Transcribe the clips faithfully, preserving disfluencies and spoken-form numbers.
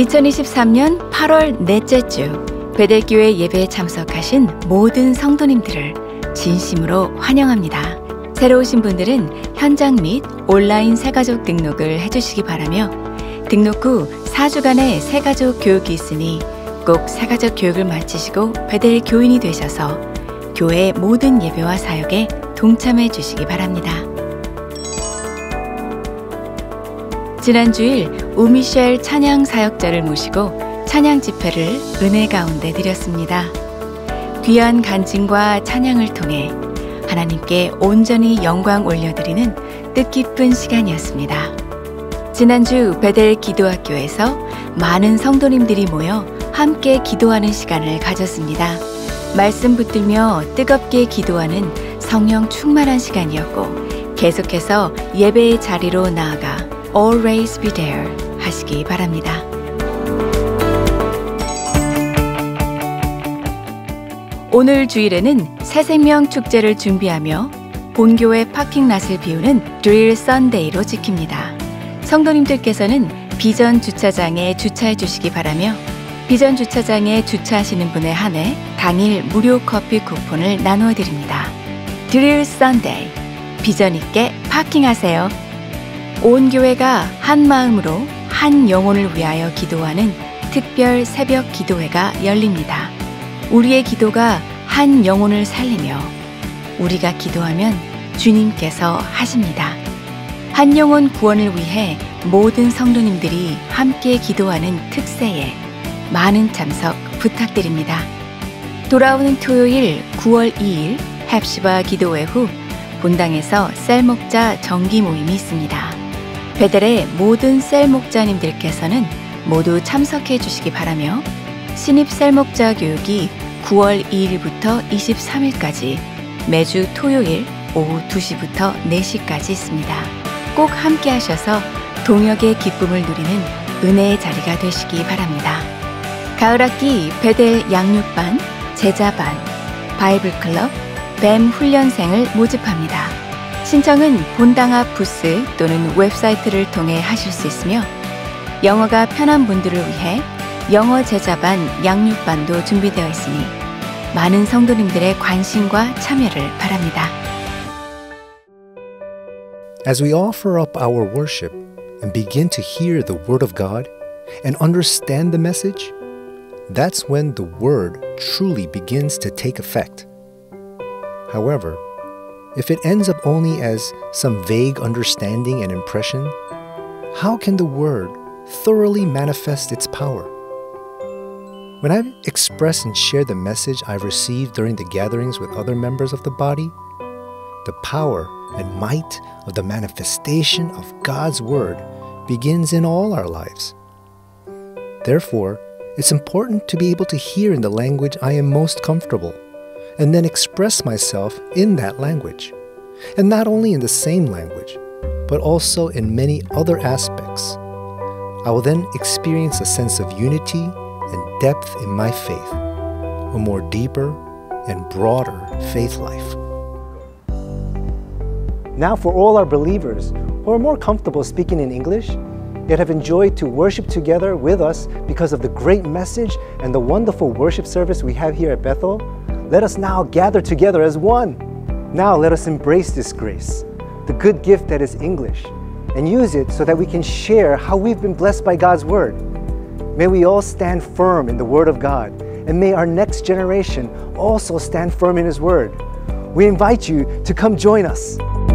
이천이십삼 년 팔월 넷째 주 베델교회 예배에 참석하신 모든 성도님들을 진심으로 환영합니다. 새로 오신 분들은 현장 및 온라인 새가족 등록을 해주시기 바라며 등록 후 사 주간의 새가족 교육이 있으니 꼭 새가족 교육을 마치시고 베델 교인이 되셔서 교회 모든 예배와 사역에 동참해 주시기 바랍니다. 지난 주일 우미셸 찬양 사역자를 모시고 찬양 집회를 은혜 가운데 드렸습니다. 귀한 간증과 찬양을 통해 하나님께 온전히 영광 올려드리는 뜻깊은 시간이었습니다. 지난주 베델 기도학교에서 많은 성도님들이 모여 함께 기도하는 시간을 가졌습니다. 말씀 붙들며 뜨겁게 기도하는 성령 충만한 시간이었고 계속해서 예배의 자리로 나아가 Always be there 하시기 바랍니다. 오늘 주일에는 새생명 축제를 준비하며 본교회 파킹랏을 비우는 드릴 선데이로 지킵니다. 성도님들께서는 비전 주차장에 주차해 주시기 바라며 비전 주차장에 주차하시는 분에 한해 당일 무료 커피 쿠폰을 나누어 드립니다. 드릴 선데이, 비전 있게 파킹하세요. 온 교회가 한 마음으로 한 영혼을 위하여 기도하는 특별 새벽 기도회가 열립니다. 우리의 기도가 한 영혼을 살리며 우리가 기도하면 주님께서 하십니다. 한 영혼 구원을 위해 모든 성도님들이 함께 기도하는 특세에 많은 참석 부탁드립니다. 돌아오는 토요일 구월 이일 헵시바 기도회 후 본당에서 셀 목자 정기 모임이 있습니다. 베델의 모든 셀 목자님들께서는 모두 참석해 주시기 바라며 신입 셀 목자 교육이 구월 이일부터 이십삼일까지 매주 토요일 오후 두 시부터 네 시까지 있습니다. 꼭 함께 하셔서 동역의 기쁨을 누리는 은혜의 자리가 되시기 바랍니다. 가을학기 베델 양육반, 제자반, 바이블클럽, 뱀 훈련생을 모집합니다. 신청은 본당 앞 부스 또는 웹사이트를 통해 하실 수 있으며 영어가 편한 분들을 위해 영어 제자반, 양육반도 준비되어 있으니 많은 성도님들의 관심과 참여를 바랍니다. As we offer up our worship and begin to hear the Word of God and understand the message, that's when the Word truly begins to take effect. However, if it ends up only as some vague understanding and impression, how can the Word thoroughly manifest its power? When I express and share the message I've received during the gatherings with other members of the body, the power and might of the manifestation of God's Word begins in all our lives. Therefore, it's important to be able to hear in the language I am most comfortable, and then express myself in that language. And not only in the same language, but also in many other aspects. I will then experience a sense of unity and depth in my faith, a more deeper and broader faith life. Now for all our believers who are more comfortable speaking in English, yet have enjoyed to worship together with us because of the great message and the wonderful worship service we have here at Bethel, let us now gather together as one. Now let us embrace this grace, the good gift that is English, and use it so that we can share how we've been blessed by God's Word. May we all stand firm in the Word of God, and may our next generation also stand firm in His Word. We invite you to come join us.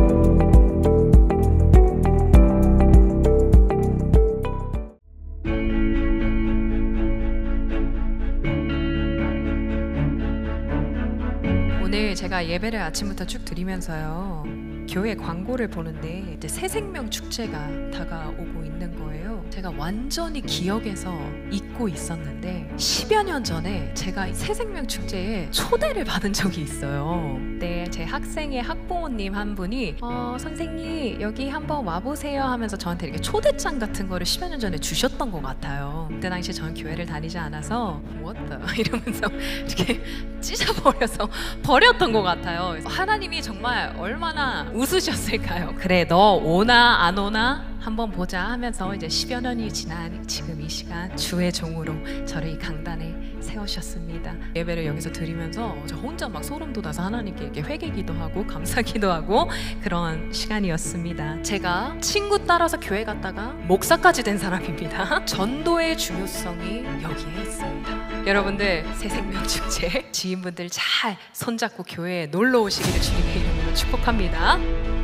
오늘 제가 예배를 아침부터 쭉 드리면서요, 교회 광고를 보는데 이제 새생명 축제가 다가오고 있는 거예요. 제가 완전히 기억에서 잊고 있었는데 십여 년 전에 제가 새생명 축제에 초대를 받은 적이 있어요. 네, 제 학생의 학부모님 한 분이 어, 선생님 여기 한번 와보세요 하면서 저한테 이렇게 초대장 같은 거를 십여 년 전에 주셨던 것 같아요. 그때 당시 저는 교회를 다니지 않아서 What the? 이러면서 이렇게 찢어버려서 버렸던 것 같아요. 그래서 하나님이 정말 얼마나 웃으셨을까요? 그래, 너 오나 안 오나? 한번 보자 하면서 이제 십여 년이 지난 지금 이 시간 주의 종으로 저를 이 강단에 세우셨습니다. 예배를 여기서 드리면서 저 혼자 막 소름 돋아서 하나님께 이렇게 회개기도 하고 감사기도 하고 그런 시간이었습니다. 제가 친구 따라서 교회 갔다가 목사까지 된 사람입니다. 전도의 중요성이 여기에 있습니다. 여러분들 새생명축제 지인분들 잘 손잡고 교회에 놀러 오시기를 주님의 이름으로 축복합니다.